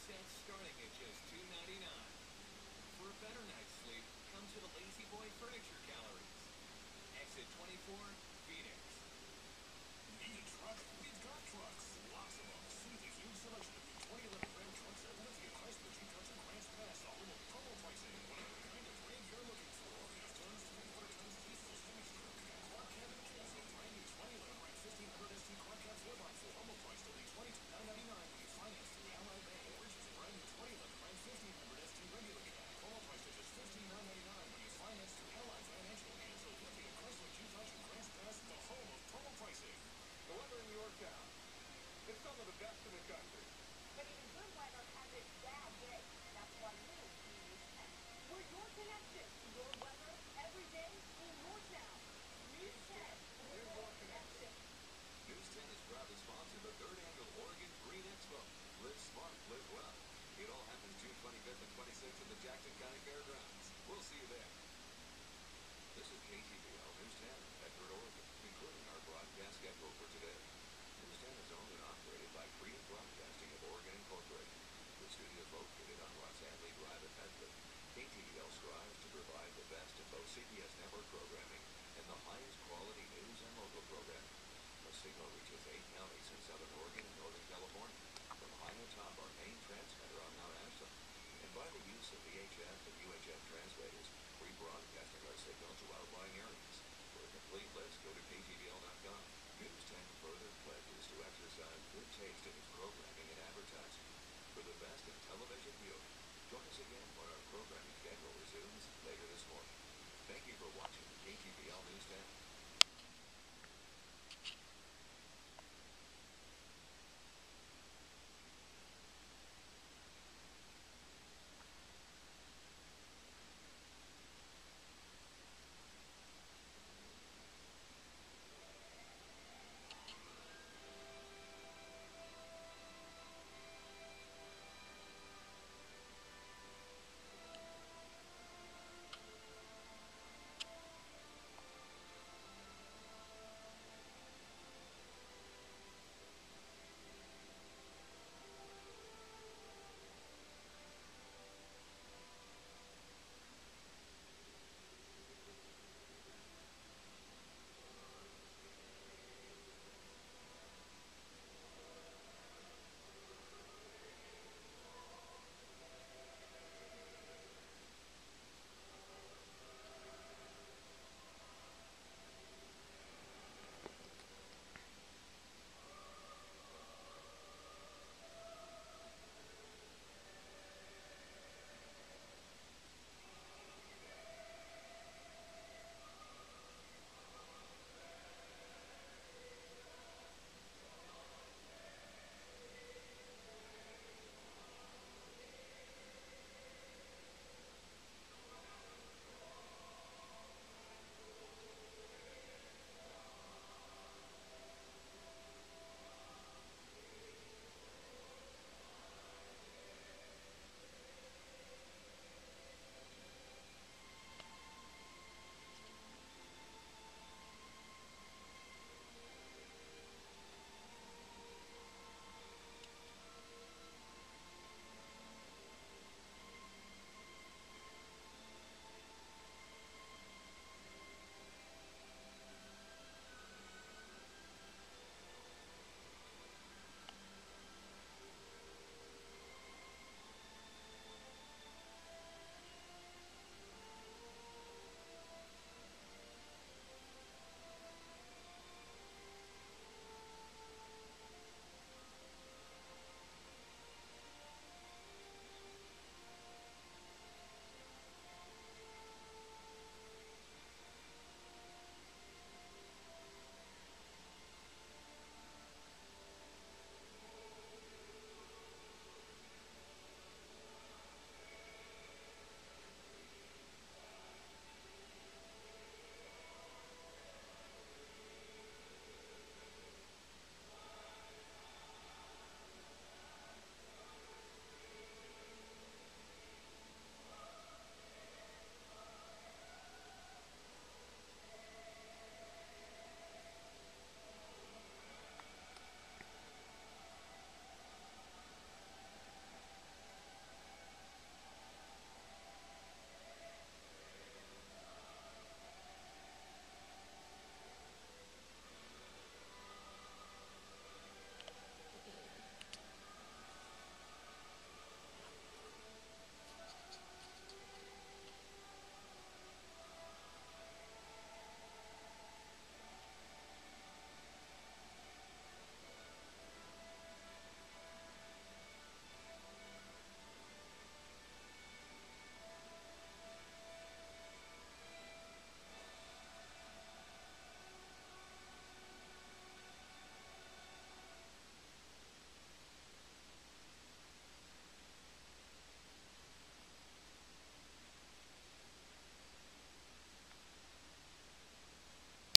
sets starting at just $2.99. For a better night's sleep, come to the Lazy Boy Furniture Galleries. Exit 24, Phoenix. Need a truck? We've got trucks. Lots of them. See the huge selection of new 2011 Ram trucks at Lithia, Chrysler, G-Trucks, and Grants Pass, all in promo pricing. Whatever kind of Ram you're looking for. Half tons, 3/4 tons, diesel, semi-truck, quad cab and chassis. Brand new 2011 Ram 1500 ST quad cab 4x4. Promo price only $22,999 when you finance through Ally Bank. Or just a brand new 2011 Ram 1500 ST regular cab. Promo price is just $15,999 when you finance through Ally Financial. And so Lithia, Chrysler, G-Trucks, and Grants Pass, the home of promo pricing. The weather in your town, it's some of the best in the country. But even good weather has its bad days. That's why we need News 10. We're your connection to your weather every day in your town. News 10, we're your connection. News 10 is proudly sponsored the 3rd Annual Oregon Green Expo. Live smart, live well. It all happens June 25th and 26th at the Jackson County Fairgrounds. We'll see you there. This is KTVL News 10, Edward, Oregon, including our broadcast schedule for today. News 10 is owned and operated by Freedom Broadcasting of Oregon Incorporated. The studio is located on Ross Hadley Drive in Medford. KTVL strives to provide the best of both CBS network programming and the highest quality news and local programming. The signal reaches 8 counties in southern Oregon and northern California, from high atop our main transmitter on Mount Ashland. And by the use of VHF and UHF translators, rebroadcasting our signal to outlying areas.